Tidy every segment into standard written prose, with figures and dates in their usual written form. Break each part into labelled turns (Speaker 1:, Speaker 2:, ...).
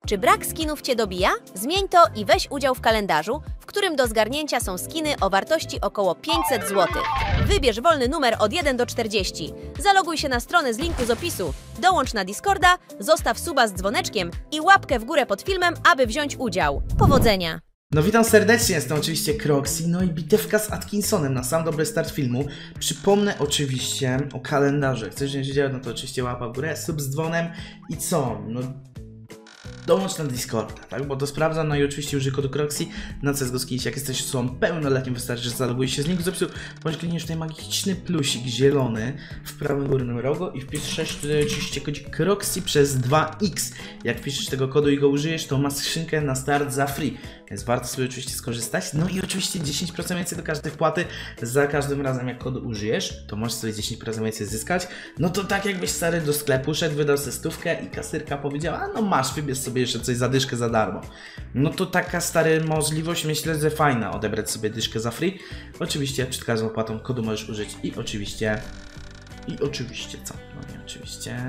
Speaker 1: Czy brak skinów Cię dobija? Zmień to i weź udział w kalendarzu, w którym do zgarnięcia są skiny o wartości około 500 zł. Wybierz wolny numer od 1 do 40. Zaloguj się na stronę z linku z opisu, dołącz na Discorda, zostaw suba z dzwoneczkiem i łapkę w górę pod filmem, aby wziąć udział. Powodzenia!
Speaker 2: No witam serdecznie, jestem oczywiście Kroxy, no i bitewka z Atkinsonem na sam dobry start filmu. Przypomnę oczywiście o kalendarzu, jak chcesz wziąć udział, no to oczywiście łapa w górę, sub z dzwonem i co? No dołącz na Discorda, tak? Bo to sprawdzam, no i oczywiście użyj kodu Kroxy na CSGO Skins. Jak jesteś osobą pełnoletnią, wystarczy, że zalogujesz się z linku z opisu, bądź klikniesz tutaj magiczny plusik zielony w prawym górnym rogu i wpiszesz tutaj oczywiście kodzik Kroxy przez 2x. Jak wpiszesz tego kodu i go użyjesz, to masz skrzynkę na start za free, więc warto sobie oczywiście skorzystać. No i oczywiście 10% więcej do każdej wpłaty. Za każdym razem jak kodu użyjesz, to możesz sobie 10% więcej zyskać. No to tak jakbyś stary do sklepu szedł, wydał sobie stówkę i kasyrka powiedziała, no masz, wybierz sobie jeszcze coś za dyszkę za darmo. No to taka stary możliwość, myślę, że fajna, odebrać sobie dyszkę za free. Oczywiście przed każdą opłatą kodu możesz użyć i oczywiście co? No nie oczywiście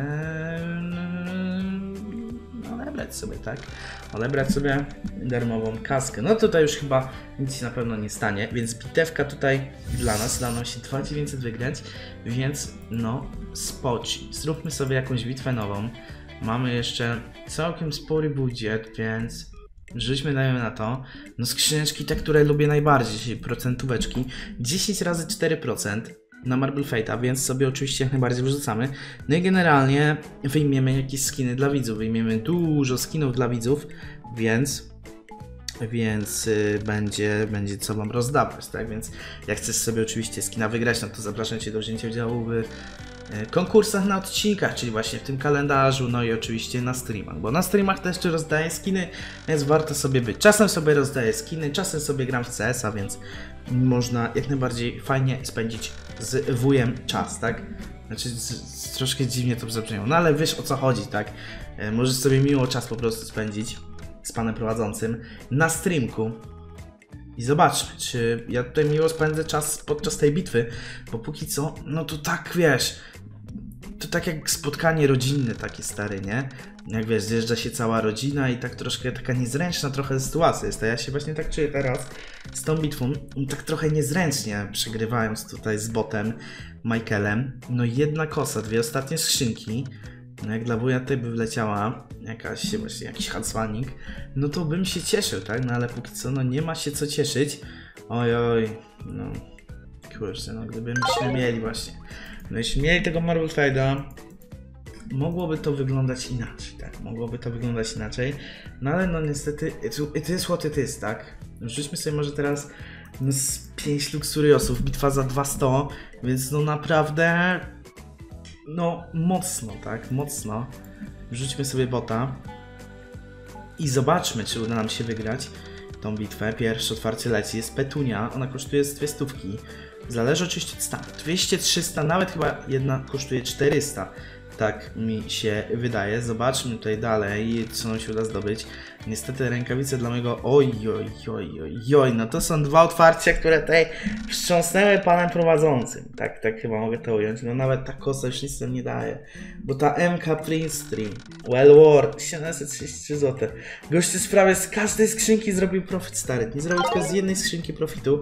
Speaker 2: odebrać sobie, tak? Odebrać sobie darmową kaskę. No tutaj już chyba nic się na pewno nie stanie, więc bitewka tutaj dla nas, da nam się 2900 wygrać, więc no spoci. Zróbmy sobie jakąś bitwę nową. Mamy jeszcze całkiem spory budżet, więc rzućmy dajemy na to. No skrzyneczki te, które lubię najbardziej, procentóweczki. 10 razy 4% na Marble Fate'a, więc sobie oczywiście jak najbardziej wyrzucamy. No i generalnie wyjmiemy jakieś skiny dla widzów. Wyjmiemy dużo skinów dla widzów, więc będzie co wam rozdawać, tak? Więc jak chcesz sobie oczywiście skina wygrać, no to zapraszam Cię do wzięcia udziału w konkursach na odcinkach, czyli właśnie w tym kalendarzu, no i oczywiście na streamach, bo na streamach też rozdaję skiny, więc warto sobie być. Czasem sobie rozdaję skiny, czasem sobie gram w CS-a, więc można jak najbardziej fajnie spędzić z wujem czas, tak? Znaczy troszkę dziwnie to zabrzmiało, no ale wiesz o co chodzi, tak? Możesz sobie miło czas po prostu spędzić z panem prowadzącym na streamku. I zobaczmy, czy ja tutaj miło spędzę czas podczas tej bitwy, bo póki co, no to tak wiesz, to tak jak spotkanie rodzinne takie stare, nie? Jak wiesz, zjeżdża się cała rodzina i tak troszkę taka niezręczna trochę sytuacja jest, a ja się właśnie tak czuję teraz z tą bitwą, tak trochę niezręcznie przegrywając tutaj z botem Michaelem. No jedna kosa, dwie ostatnie skrzynki. No jak dla wuja tutaj by wleciała jakiś hanswanik, no to bym się cieszył, tak? No ale póki co, no nie ma się co cieszyć. Oj, no kurczę, no gdybyśmy mieli właśnie, no jeśli mieli tego Marble Fate'a, mogłoby to wyglądać inaczej, tak? Mogłoby to wyglądać inaczej, no ale no niestety, it is what it is, tak? Rzućmy sobie może teraz no, z 5 Luxuriosów, bitwa za 200, więc no naprawdę... No mocno, tak? Mocno. Wrzućmy sobie bota i zobaczmy, czy uda nam się wygrać tą bitwę. Pierwsze otwarcie leci. Jest Petunia, ona kosztuje 200. Zależy oczywiście od stanu. 200, 300, nawet chyba jedna kosztuje 400. Tak mi się wydaje. Zobaczmy tutaj dalej, co nam się uda zdobyć. Niestety rękawice dla mojego... Oj, no to są dwa otwarcia, które tutaj wstrząsnęły panem prowadzącym. Tak chyba mogę to ująć. No nawet ta kosa już nic nam nie daje. Bo ta MK Print Stream, Well Worth, 733 zł. Gościu sprawie z każdej skrzynki zrobił profit, stary. Nie zrobił tylko z jednej skrzynki profitu.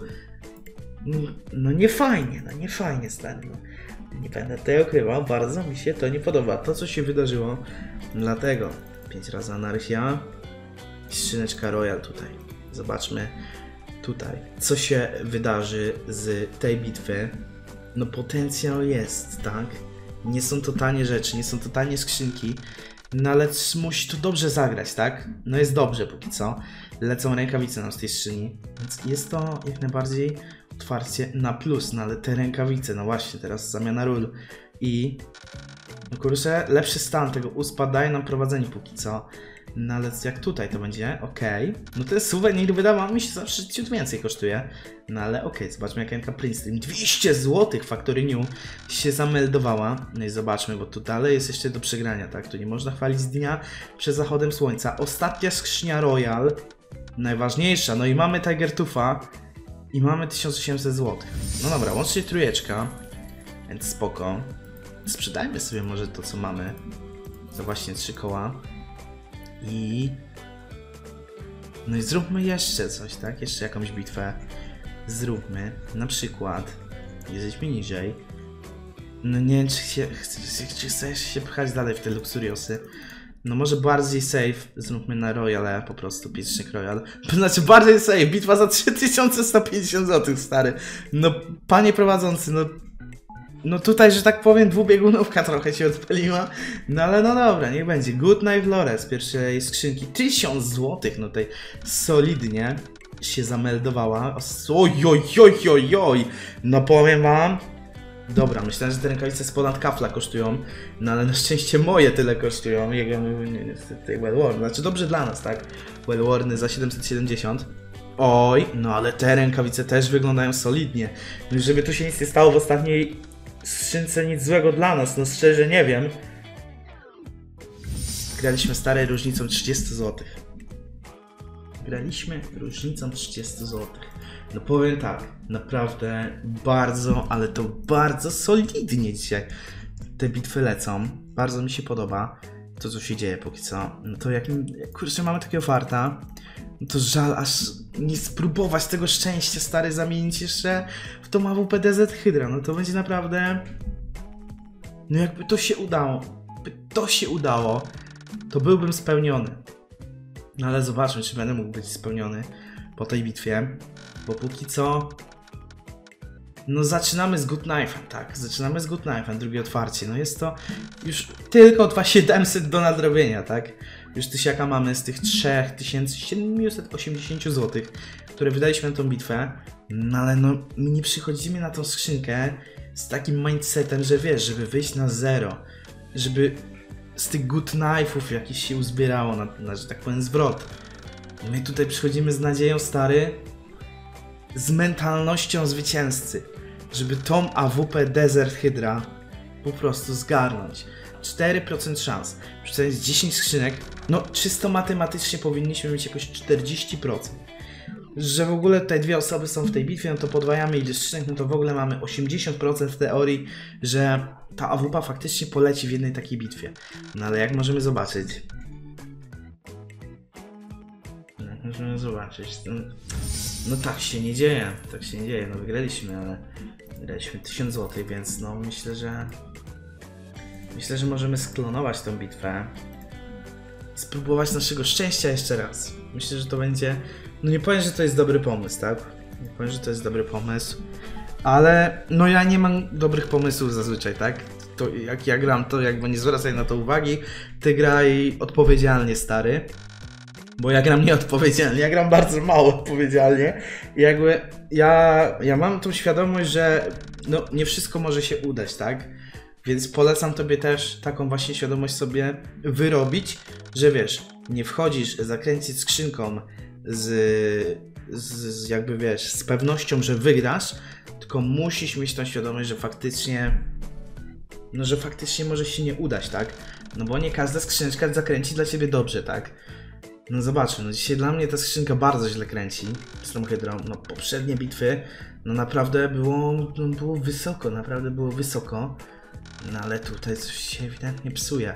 Speaker 2: No nie fajnie, stary. No. Nie będę tego ukrywał, bardzo mi się to nie podoba. To co się wydarzyło, dlatego 5 razy anarchia, skrzyneczka Royal tutaj. Zobaczmy tutaj, co się wydarzy z tej bitwy. No potencjał jest, tak? Nie są to tanie rzeczy, nie są to tanie skrzynki, no ale musi to dobrze zagrać, tak? No jest dobrze póki co. Lecą rękawice nam z tej skrzyni, więc jest to jak najbardziej otwarcie na plus, no ale te rękawice, no właśnie, teraz zamiana ról i no kurczę, lepszy stan tego uspa daje nam prowadzenie póki co, no ale jak tutaj to będzie, okej, no ten suwenir wydawało mi się zawsze ciut więcej kosztuje, no ale okej, zobaczmy jak MK Print Stream, 200 zł Factory New się zameldowała, no i zobaczmy, bo tu dalej jest jeszcze do przegrania, tak, tu nie można chwalić dnia przed zachodem słońca, ostatnia skrzynia Royal, najważniejsza, no i mamy Tiger Tufa, i mamy 1800 zł. No dobra, łącznie trójeczka, więc spoko. Sprzedajmy sobie może to co mamy. To właśnie 3 koła. No i zróbmy jeszcze coś, tak? Jeszcze jakąś bitwę zróbmy. Na przykład, jeźdźmy niżej. No nie wiem, czy chcesz się pchać dalej w te luksuriosy. No może bardziej safe zróbmy na Royale, po prostu Piecznik Royal. Znaczy bardziej safe, bitwa za 3150 zł, stary. No panie prowadzący, no tutaj, że tak powiem, dwubiegunówka trochę się odpaliła. No ale no dobra, niech będzie. Good Night Lore z pierwszej skrzynki. 1000 zł, no tutaj solidnie się zameldowała. Oj. No powiem wam. Dobra, myślałem, że te rękawice z ponad kafla kosztują, no ale na szczęście moje tyle kosztują, niestety Wellworn, znaczy dobrze dla nas, tak? Wellworny za 770. Oj, no ale te rękawice też wyglądają solidnie. No i żeby tu się nic nie stało w ostatniej skrzynce, nic złego dla nas, no szczerze nie wiem. Graliśmy starej różnicą 30 zł. Graliśmy różnicą 30 zł. No powiem tak, naprawdę bardzo, ale to bardzo solidnie dzisiaj te bitwy lecą. Bardzo mi się podoba to, co się dzieje póki co. No to jak kurczę, mamy takiego farta, no to żal aż nie spróbować tego szczęścia, stary, zamienić jeszcze w tą AWP DZ Hydra. No to będzie naprawdę... No jakby to się udało, to byłbym spełniony. No ale zobaczmy, czy będę mógł być spełniony po tej bitwie. Bo póki co... No zaczynamy z Good Knife'em, tak. Zaczynamy z Good Knife'em, drugie otwarcie. No jest to już tylko 2700 do nadrobienia, tak. Już tysiaka mamy z tych 3780 zł, które wydaliśmy na tą bitwę. No ale no, my nie przychodzimy na tą skrzynkę z takim mindsetem, że wiesz, żeby wyjść na zero. Żeby z tych Good Knife'ów jakiś się uzbierało na, że tak powiem, zwrot. My tutaj przychodzimy z nadzieją, stary, z mentalnością zwycięzcy, żeby tą AWP Desert Hydra po prostu zgarnąć. 4% szans. Przecież 10 skrzynek, no czysto matematycznie powinniśmy mieć jakoś 40%. Że w ogóle tutaj dwie osoby są w tej bitwie, no to podwajamy ilość skrzynek, no to w ogóle mamy 80% w teorii, że ta AWP faktycznie poleci w jednej takiej bitwie. No ale jak możemy zobaczyć? No tak się nie dzieje, no wygraliśmy, ale wygraliśmy 1000 zł, więc no myślę, że możemy sklonować tą bitwę, spróbować naszego szczęścia jeszcze raz. Myślę, że to będzie, no nie powiem, że to jest dobry pomysł, tak? Nie powiem, że to jest dobry pomysł, ale no ja nie mam dobrych pomysłów zazwyczaj, tak? To jak ja gram, to jakby nie zwracaj na to uwagi, ty graj odpowiedzialnie, stary. Bo ja gram nieodpowiedzialnie, ja gram bardzo mało odpowiedzialnie. I jakby ja mam tą świadomość, że no nie wszystko może się udać, tak? Więc polecam tobie też taką właśnie świadomość sobie wyrobić, że wiesz, nie wchodzisz zakręcić skrzynką z jakby wiesz, z pewnością, że wygrasz, tylko musisz mieć tą świadomość, że faktycznie może się nie udać, tak? No bo nie każda skrzyneczka zakręci dla ciebie dobrze, tak? No zobaczmy, no dzisiaj dla mnie ta skrzynka bardzo źle kręci z tą hydrą. No poprzednie bitwy, no naprawdę było wysoko, naprawdę było wysoko. No ale tutaj coś się ewidentnie psuje.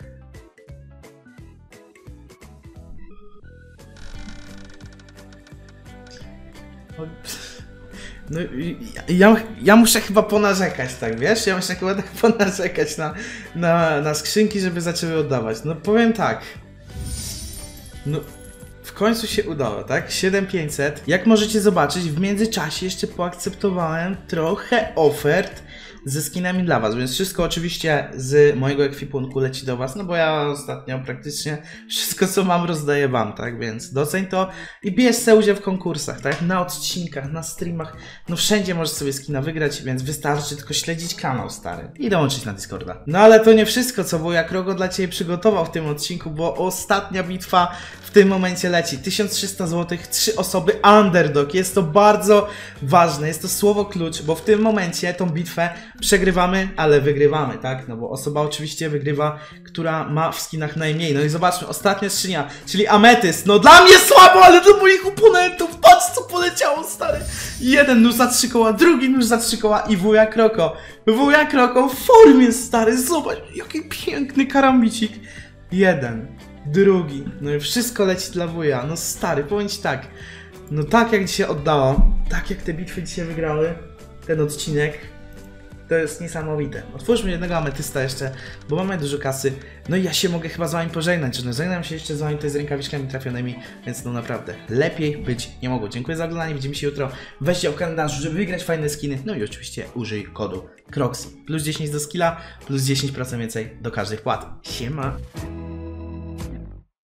Speaker 2: No ja muszę chyba ponarzekać, tak wiesz? Ja muszę chyba tak ponarzekać na skrzynki, żeby zaczęły oddawać. No powiem tak. No, w końcu się udało, tak? 7500. Jak możecie zobaczyć, w międzyczasie jeszcze poakceptowałem trochę ofert ze skinami dla was, więc wszystko oczywiście z mojego ekwipunku leci do was, no bo ja ostatnio praktycznie wszystko, co mam, rozdaję wam, tak? Więc doceń to i bierz se udział w konkursach, tak? Na odcinkach, na streamach, no wszędzie możesz sobie skina wygrać, więc wystarczy tylko śledzić kanał, stary, i dołączyć na Discorda. No ale to nie wszystko, co Wujek Rogo dla ciebie przygotował w tym odcinku, bo ostatnia bitwa w tym momencie leci. 1300 zł, 3 osoby, underdog. Jest to bardzo ważne, jest to słowo klucz, bo w tym momencie tą bitwę przegrywamy, ale wygrywamy, tak? No bo osoba oczywiście wygrywa, która ma w skinach najmniej. No i zobaczmy, ostatnia skrzynia, czyli ametyst. No dla mnie słabo, ale do moich oponentów, patrz co poleciało, stary. Jeden nóż za 3 koła, drugi nóż za 3 koła i Wujek Rogo. Wujek Rogo w formie, stary, zobacz, jaki piękny karambicik. drugi. No i wszystko leci dla wuja. No stary, powiem ci tak. No tak jak dzisiaj oddało, tak jak te bitwy dzisiaj wygrały, ten odcinek, to jest niesamowite. Otwórzmy jednego ametysta jeszcze, bo mamy dużo kasy. No i ja się mogę chyba z wami pożegnać, że żegnam się jeszcze z wami tutaj z rękawiczkami trafionymi, więc no naprawdę lepiej być nie mogło. Dziękuję za oglądanie, widzimy się jutro. Weź dział w kalendarzu, żeby wygrać fajne skiny. No i oczywiście użyj kodu KROXI. Plus 10 do skilla, plus 10% więcej do każdej wpłaty. Siema!